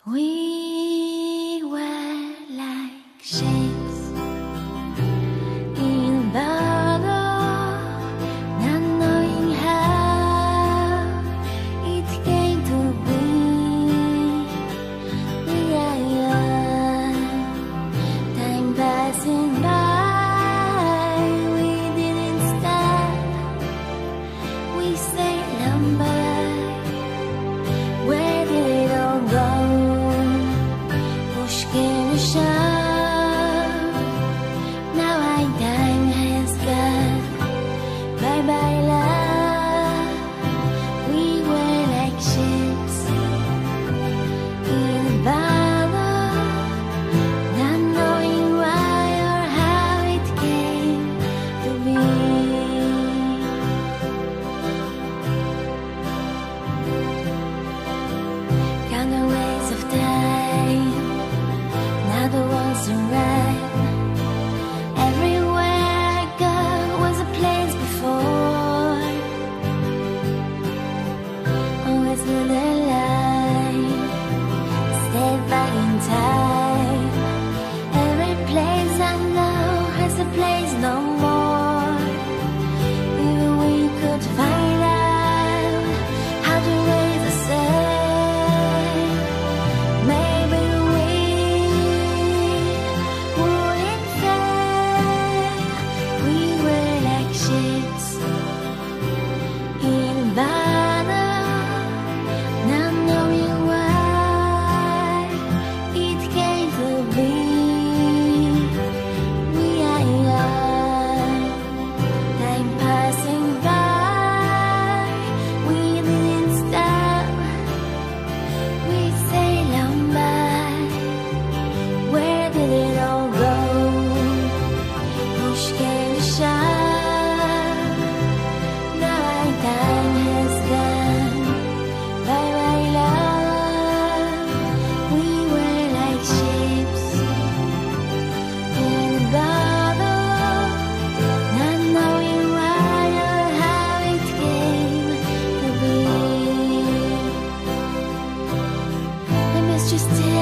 We were like ships in battle, not knowing how it came to be. We are young, time passing by. We didn't stop, we stayed on by. Where did it all go? Push came to shove. Now our time has gone. Bye bye love. We were like ships in a battle, not knowing why or how it came to be. Count the ways of time, now the ones around. Everywhere I go was a place before. Always knew the line, stayed back in time. Every place I know has a place no more. Even we could find out how to raise the same. Maybe we wouldn't fail. We were like ships in a battle, not knowing why it came to be. We are young, time passing by. We didn't stop, we sailed on by. Where did it all go? Push came to shove. Now our time has gone. Bye bye love. We were like ships in a battle, not knowing why or how it came to be. I missed you still.